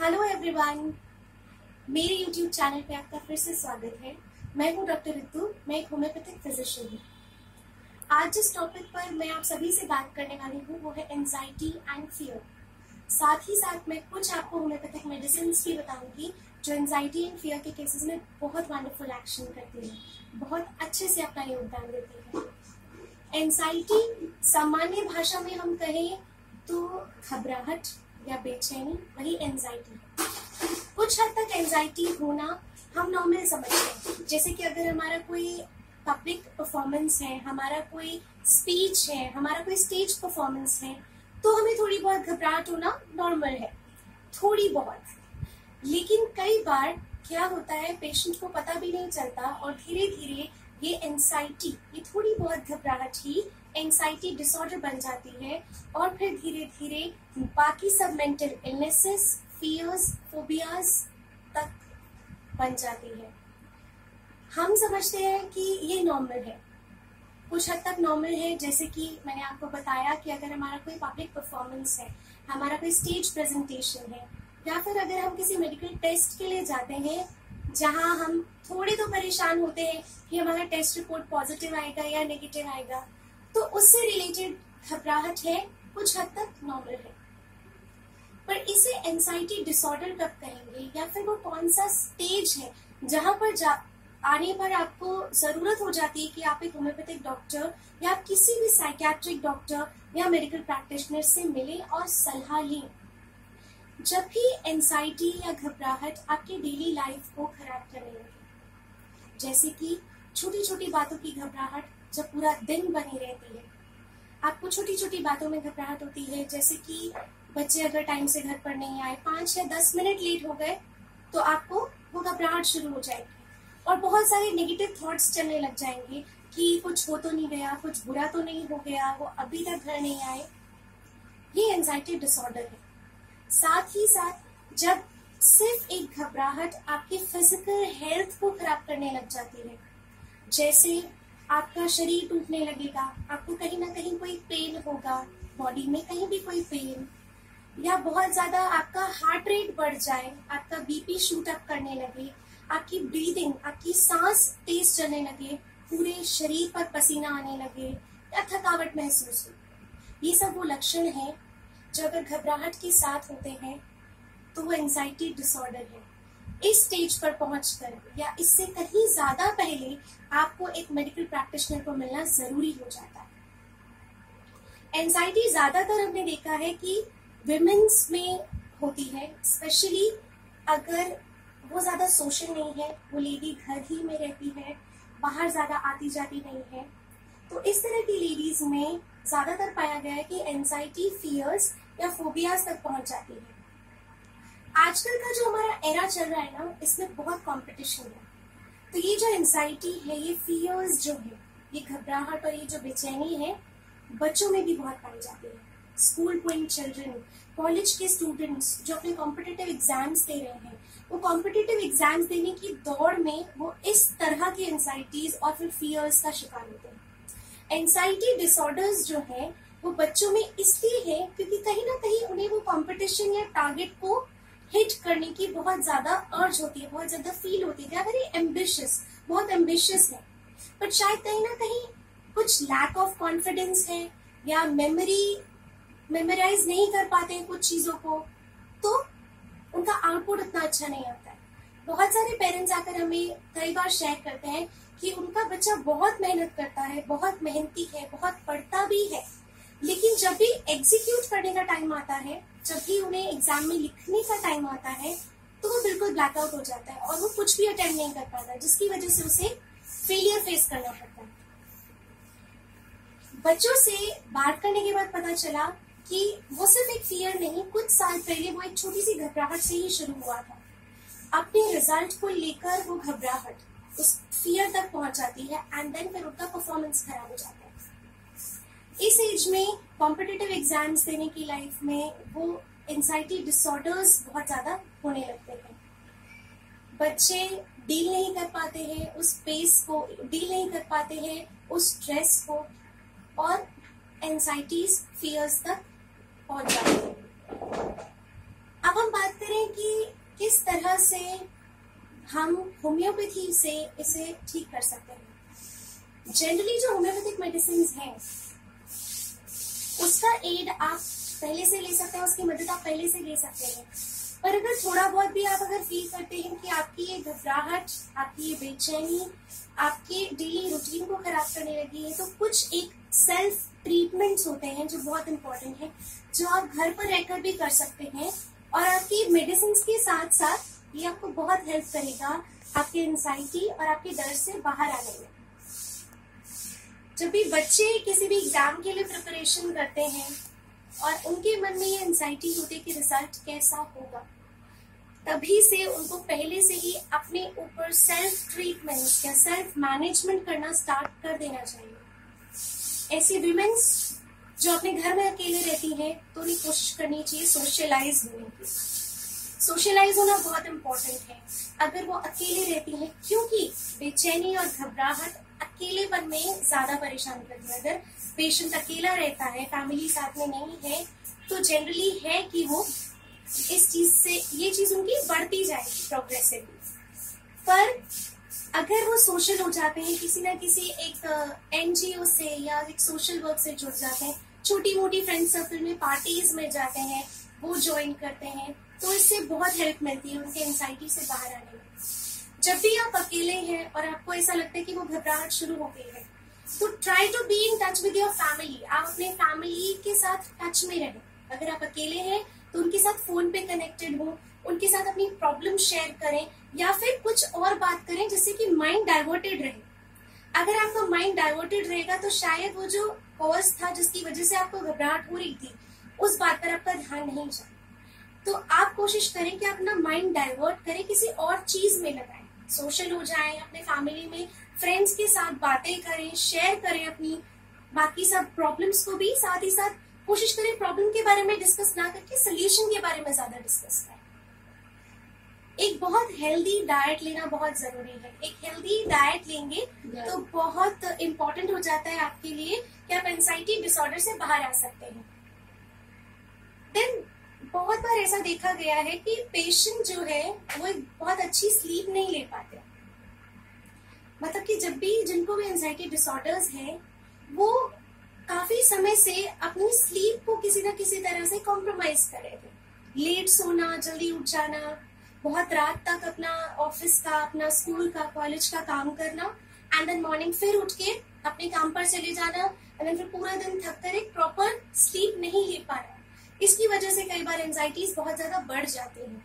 Hello everyone, मेरे YouTube channel पे आपका फिर से स्वागत है। मैं हूँ डॉक्टर रितु, मैं एक होम्योपैथिक फिजिशियन हूँ। आज जिस टॉपिक पर मैं आप सभी से बात करने वाली हूँ वो है एंजाइटी एंड फियर। साथ ही साथ मैं कुछ आपको होम्योपैथिक मेडिसिन भी बताऊंगी जो एंजाइटी एंड फियर के केसेस में बहुत वंडरफुल एक्शन करती है, बहुत अच्छे से अपना योगदान देती है। एंजाइटी सामान्य भाषा में हम कहें तो घबराहट या बेचैनी, वही एंजाइटी है। कुछ हद तक एंजाइटी होना हम नॉर्मल समझते हैं, जैसे कि अगर हमारा कोई पब्लिक परफॉर्मेंस है, हमारा कोई स्पीच है, हमारा कोई स्टेज परफॉर्मेंस है, तो हमें थोड़ी बहुत घबराहट होना नॉर्मल है, थोड़ी बहुत। लेकिन कई बार क्या होता है, पेशेंट को पता भी नहीं चलता और धीरे धीरे ये एंजाइटी, ये थोड़ी बहुत घबराहट ही एंजाइटी डिसऑर्डर बन जाती है और फिर धीरे धीरे बाकी सब मेंटल इलनेसेस, फियर्स, फोबियाज तक बन जाती है। हम समझते हैं कि ये नॉर्मल है, कुछ हद तक नॉर्मल है। जैसे कि मैंने आपको बताया कि अगर हमारा कोई पब्लिक परफॉर्मेंस है, हमारा कोई स्टेज प्रेजेंटेशन है, या फिर अगर हम किसी मेडिकल टेस्ट के लिए जाते हैं जहां हम थोड़े तो परेशान होते हैं कि हमारा टेस्ट रिपोर्ट पॉजिटिव आएगा या नेगेटिव आएगा, तो उससे रिलेटेड घबराहट है, कुछ हद तक नॉर्मल है। पर इसे एंजाइटी डिसऑर्डर कब कहेंगे, या फिर वो कौन सा स्टेज है जहां पर आने पर आपको जरूरत हो जाती है कि आप एक होम्योपैथिक डॉक्टर या आप किसी भी साइकियाट्रिक डॉक्टर या मेडिकल प्रैक्टिशनर से मिलें और सलाह लें। जब भी एंजाइटी या घबराहट आपकी डेली लाइफ को खराब करने लगे, जैसे कि छोटी छोटी बातों की घबराहट जब पूरा दिन बनी रहती है, आपको छोटी छोटी बातों में घबराहट होती है, जैसे कि बच्चे अगर टाइम से घर पर नहीं आए, 5 या 10 मिनट लेट हो गए, तो आपको वो घबराहट शुरू हो जाएगी और बहुत सारे नेगेटिव थॉट्स चलने लग जाएंगे कि कुछ हो तो नहीं गया, कुछ बुरा तो नहीं हो गया, वो अभी तक घर नहीं आए। ये एंजाइटी डिसऑर्डर है। साथ ही साथ जब सिर्फ एक घबराहट आपकी फिजिकल हेल्थ को खराब करने लग जाती है, जैसे आपका शरीर टूटने लगेगा, आपको कहीं ना कहीं कोई पेन होगा, बॉडी में कहीं भी कोई पेन, या बहुत ज्यादा आपका हार्ट रेट बढ़ जाए, आपका बीपी शूट अप करने लगे, आपकी ब्रीदिंग, आपकी सांस तेज चलने लगे, पूरे शरीर पर पसीना आने लगे या थकावट महसूस हो, ये सब वो लक्षण हैं जो अगर घबराहट के साथ होते हैं तो वो एंजाइटी डिसऑर्डर है। इस स्टेज पर पहुंचकर या इससे कहीं ज्यादा पहले आपको एक मेडिकल प्रैक्टिशनर को मिलना जरूरी हो जाता है। एंजाइटी ज्यादातर हमने देखा है कि विमेन्स में होती है, स्पेशली अगर वो ज्यादा सोशल नहीं है, वो लेडी घर ही में रहती है, बाहर ज्यादा आती जाती नहीं है, तो इस तरह की लेडीज में ज्यादातर पाया गया है कि एंजाइटी, फियर्स या फोबियाज तक पहुंच जाती है। आजकल का जो हमारा एरा चल रहा है ना, इसमें बहुत कंपटीशन है, तो ये जो एंजाइटी है, ये फियर्स जो है, ये घबराहट और ये जो बेचैनी है, बच्चों में भी बहुत पाई जाती है। स्कूल गोइंग चिल्ड्रन, कॉलेज के स्टूडेंट्स जो अपने कॉम्पिटिटिव एग्जाम्स दे रहे हैं, वो कॉम्पिटिटिव एग्जाम्स देने की दौड़ में वो इस तरह की एंजाइटीज और फिर फियर्स का शिकार होते हैं। एंजाइटी डिसऑर्डर्स जो है वो बच्चों में इसलिए है क्योंकि कहीं ना कहीं उन्हें वो कॉम्पिटिशन या टारगेट को हिट करने की बहुत ज्यादा अर्ज होती है, बहुत ज्यादा फील होती है, वेरी एम्बिशियस, बहुत एम्बिशियस है, बट शायद कहीं ना कहीं कुछ लैक ऑफ कॉन्फिडेंस है या मेमोराइज नहीं कर पाते हैं कुछ चीजों को, तो उनका आउटपुट उतना अच्छा नहीं आता है। बहुत सारे पेरेंट्स आकर हमें कई बार शेयर करते हैं कि उनका बच्चा बहुत मेहनत करता है, बहुत मेहनती है, बहुत पढ़ता भी है, लेकिन जब भी एग्जीक्यूट करने का टाइम आता है, जब भी उन्हें एग्जाम में लिखने का टाइम आता है, तो वो बिल्कुल ब्लैकआउट हो जाता है और वो कुछ भी अटेम्प्ट नहीं कर पाता, जिसकी वजह से उसे फेलियर फेस करना पड़ता है। बच्चों से बात करने के बाद पता चला कि वो सिर्फ एक फियर नहीं, कुछ साल पहले वो एक छोटी सी घबराहट से ही शुरू हुआ था। अपने रिजल्ट को लेकर वो घबराहट उस फियर तक पहुंच जाती है एंड देन फिर उनका परफॉर्मेंस खराब हो जाता है। इस एज में कॉम्पिटिटिव एग्जाम्स देने की लाइफ में वो एंजाइटी डिसऑर्डर्स बहुत ज्यादा होने लगते हैं। बच्चे डील नहीं कर पाते हैं उस पेस को, डील नहीं कर पाते हैं उस स्ट्रेस को, और एंजाइटीज, फियर्स तक पहुंच जाते हैं। अब हम बात करें कि किस तरह से हम होम्योपैथी से इसे ठीक कर सकते हैं। जनरली जो होम्योपैथिक मेडिसिन हैं उसका एड आप पहले से ले सकते हैं, उसकी मदद आप पहले से ले सकते हैं। पर अगर थोड़ा बहुत भी आप अगर फील करते हैं कि आपकी ये घबराहट, आपकी ये बेचैनी आपके डेली रूटीन को खराब करने लगी है, तो कुछ एक सेल्फ ट्रीटमेंट्स होते हैं जो बहुत इंपॉर्टेंट है, जो आप घर पर रहकर भी कर सकते हैं। और आपकी मेडिसिन के साथ साथ ये आपको बहुत हेल्प करेगा आपके एंजाइटी और आपके डर से बाहर आने में। जब भी बच्चे किसी भी एग्जाम के लिए प्रिपरेशन करते हैं और उनके मन में ये एंजाइटी होती है कि रिजल्ट कैसा होगा, तभी से उनको पहले से ही अपने ऊपर सेल्फ ट्रीटमेंट या सेल्फ मैनेजमेंट करना स्टार्ट कर देना चाहिए। ऐसी विमेन्स जो अपने घर में अकेले रहती हैं तो उन्हें कोशिश करनी चाहिए सोशलाइज होने की। सोशलाइज होना बहुत इम्पोर्टेंट है अगर वो अकेले रहती हैं, क्योंकि बेचैनी और घबराहट अकेलेपन में ज्यादा परेशान करती है। अगर पेशेंट अकेला रहता है, फैमिली साथ में नहीं है, तो जनरली है कि वो इस चीज से ये चीज उनकी बढ़ती जाएगी प्रोग्रेसिवली। पर अगर वो सोशल हो जाते हैं, किसी ना किसी एक एनजीओ से या एक सोशल वर्क से जुड़ जाते हैं, छोटी मोटी फ्रेंड सर्कल में पार्टीज में जाते हैं, वो ज्वाइन करते हैं, तो इससे बहुत हेल्प मिलती है उनके एंजाइटी से बाहर आने में। जब भी आप अकेले हैं और आपको ऐसा लगता है कि वो घबराहट शुरू हो गई है, तो try to be in touch with your family. आप अपने फैमिली के साथ टच में रहें। अगर आप अकेले हैं तो उनके साथ फोन पे कनेक्टेड हो, उनके साथ अपनी प्रॉब्लम शेयर करें या फिर कुछ और बात करें जिससे कि माइंड डाइवर्टेड रहे। अगर आपका माइंड डाइवर्टेड रहेगा तो शायद वो जो कॉज था जिसकी वजह से आपको घबराहट हो रही थी, उस बात पर आपका ध्यान नहीं जाए। तो आप कोशिश करें कि आप अपना माइंड डाइवर्ट करें, किसी और चीज में लगाएं, सोशल हो जाएं, अपने फैमिली में फ्रेंड्स के साथ बातें करें, शेयर करें अपनी बाकी सब प्रॉब्लम्स को भी। साथ ही साथ कोशिश करें प्रॉब्लम के बारे में डिस्कस ना करके सोल्यूशन के बारे में ज्यादा डिस्कस करें। एक बहुत हेल्दी डाइट लेना बहुत जरूरी है। एक हेल्दी डाइट लेंगे तो बहुत इंपॉर्टेंट हो जाता है आपके लिए कि आप एंजाइटी डिसऑर्डर से बाहर आ सकते हैं। देन बहुत बार ऐसा देखा गया है कि पेशेंट जो है वो एक बहुत अच्छी स्लीप नहीं ले पाते। मतलब कि जब भी जिनको भी एंजाइटी डिसऑर्डर्स है, वो काफी समय से अपनी स्लीप को किसी ना किसी तरह से कॉम्प्रोमाइज कर रहे थे। लेट सोना, जल्दी उठ जाना, बहुत रात तक अपना ऑफिस का, अपना स्कूल का, कॉलेज का काम करना, एंड देन मॉर्निंग फिर उठ के अपने काम पर चले जाना, एंड देन फिर पूरा दिन थक कर एक प्रॉपर स्लीप नहीं ले पा रहा। इसकी वजह से कई बार एंजाइटीज बहुत ज्यादा बढ़ जाती हैं।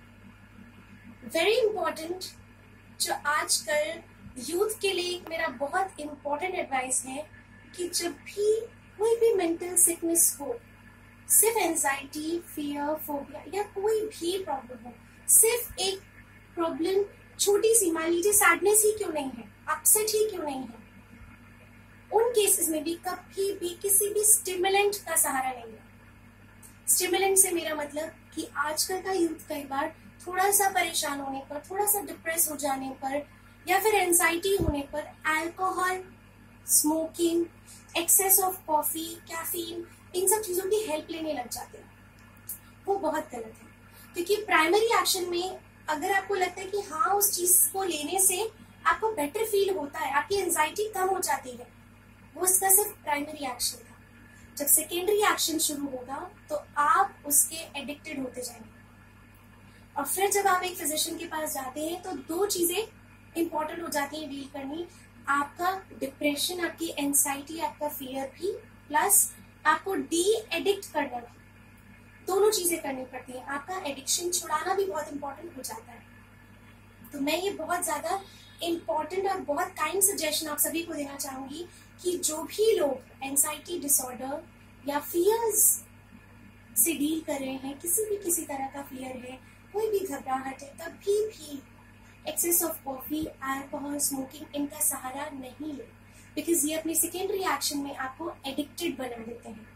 वेरी इंपॉर्टेंट, जो आजकल यूथ के लिए मेरा बहुत इंपॉर्टेंट एडवाइस है कि जब भी कोई भी मेंटल सिकनेस हो, सिर्फ एंजाइटी, फियर, फोबिया या कोई भी प्रॉब्लम हो, सिर्फ एक प्रॉब्लम छोटी सी, मान लीजिए सैडनेस ही क्यों नहीं है, अपसेट ही क्यों नहीं है, उन केसेस में भी कभी भी किसी भी स्टिमुलेंट का सहारा नहीं है। स्टिमुलेंट से मेरा मतलब कि आजकल का यूथ कई बार थोड़ा सा परेशान होने पर, थोड़ा सा डिप्रेस हो जाने पर या फिर एंजाइटी होने पर alcohol, smoking, excess of coffee, caffeine, इन सब चीजों की हेल्प लेने लग जाते हैं। वो बहुत गलत है, क्योंकि प्राइमरी एक्शन में अगर आपको लगता है कि हाँ उस चीज को लेने से आपको बेटर फील होता है, आपकी एंजाइटी कम हो जाती है, वो इसका सिर्फ प्राइमरी एक्शन था। जब सेकेंडरी एक्शन शुरू होगा तो आप उसके एडिक्टेड होते जाएंगे। और फिर जब आप एक फिजिशियन के पास जाते हैं तो दो चीजें इंपॉर्टेंट हो जाती हैं डील करनी, आपका डिप्रेशन, आपकी एंजाइटी, आपका फियर भी, प्लस आपको डी एडिक्ट करना भी। दोनों चीजें करनी पड़ती है। आपका एडिक्शन छुड़ाना भी बहुत इंपॉर्टेंट हो जाता है। तो मैं ये बहुत ज्यादा इंपॉर्टेंट और बहुत काइंड सजेशन आप सभी को देना चाहूंगी कि जो भी लोग एंजाइटी डिसऑर्डर या फियर्स से डील कर रहे हैं, किसी तरह का फियर है, कोई भी घबराहट है, कभी भी excess of coffee, alcohol, smoking, इनका सहारा नहीं ले, बिकॉज ये अपने सेकेंडरी एक्शन में आपको एडिक्टेड बना देते हैं।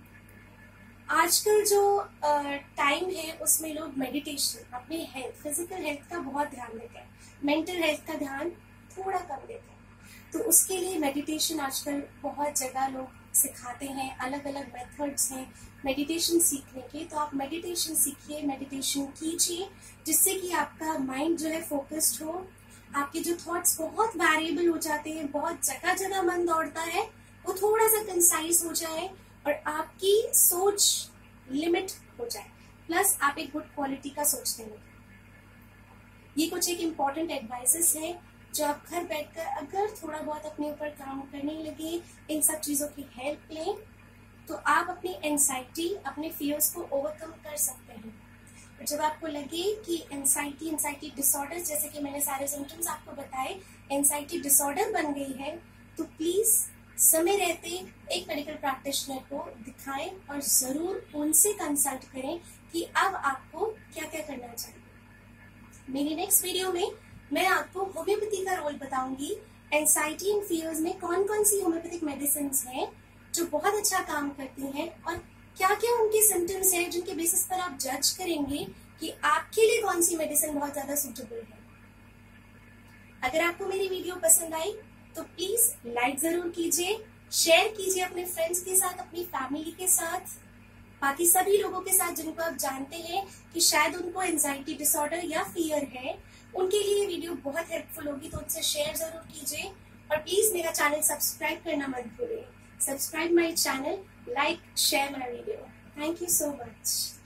आजकल जो टाइम है उसमें लोग मेडिटेशन, अपने हेल्थ, फिजिकल हेल्थ का बहुत ध्यान देते हैं, मेंटल हेल्थ का ध्यान थोड़ा कम देते हैं। तो उसके लिए मेडिटेशन आजकल बहुत जगह लोग सिखाते हैं, अलग अलग मेथड्स हैं मेडिटेशन सीखने के। तो आप मेडिटेशन सीखिए, मेडिटेशन कीजिए, जिससे कि आपका माइंड जो है फोकस्ड हो, आपके जो थॉट्स बहुत वेरिएबल हो जाते हैं, बहुत जगह जगह मन दौड़ता है, वो थोड़ा सा कंसाइज हो जाए और आपकी सोच लिमिट हो जाए, प्लस आप एक गुड क्वालिटी का सोचने लगे। ये कुछ एक इम्पॉर्टेंट एडवाइसेस है जो आप घर बैठकर अगर थोड़ा बहुत अपने ऊपर काम करने लगे, इन सब चीजों की हेल्प लें, तो आप अपनी एंजाइटी, अपने फियर्स को ओवरकम कर सकते हैं। और जब आपको लगे कि एंजाइटी डिसऑर्डर, जैसे कि मैंने सारे सिम्टम्स आपको बताए, एंजाइटी डिसऑर्डर बन गई है, तो प्लीज समय रहते एक मेडिकल प्रैक्टिशनर को दिखाएं और जरूर उनसे कंसल्ट करें कि अब आपको क्या क्या करना चाहिए। मेरी नेक्स्ट वीडियो में मैं आपको होम्योपैथी का रोल बताऊंगी। एंजाइटी एंड फियर्स में कौन कौन सी होम्योपैथिक मेडिसिन हैं जो बहुत अच्छा काम करती हैं, और क्या क्या उनके सिम्टम्स हैं जिनके बेसिस पर आप जज करेंगे कि आपके लिए कौन सी मेडिसिन बहुत ज्यादा सूटेबल है। अगर आपको मेरी वीडियो पसंद आई तो प्लीज लाइक जरूर कीजिए, शेयर कीजिए अपने फ्रेंड्स के साथ, अपनी फैमिली के साथ, बाकी सभी लोगों के साथ जिनको आप जानते हैं कि शायद उनको एंजाइटी डिसऑर्डर या फियर है, उनके लिए वीडियो बहुत हेल्पफुल होगी। तो उनसे शेयर जरूर कीजिए और प्लीज मेरा चैनल सब्सक्राइब करना मत भूलिए। Subscribe my channel, like, share my video. Thank you so much.